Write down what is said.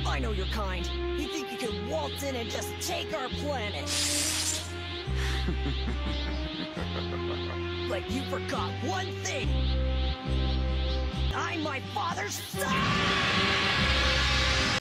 I know your kind. You think you can waltz in and just take our planet. But you forgot one thing. I'm my father's son!